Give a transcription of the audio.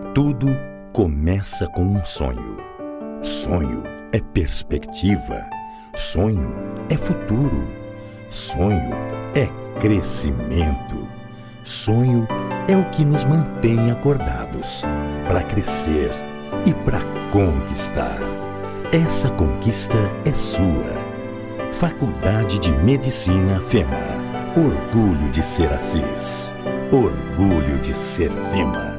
Tudo começa com um sonho. Sonho é perspectiva. Sonho é futuro. Sonho é crescimento. Sonho é o que nos mantém acordados para crescer e para conquistar. Essa conquista é sua. Faculdade de Medicina FEMA. Orgulho de ser Assis. Orgulho de ser FEMA.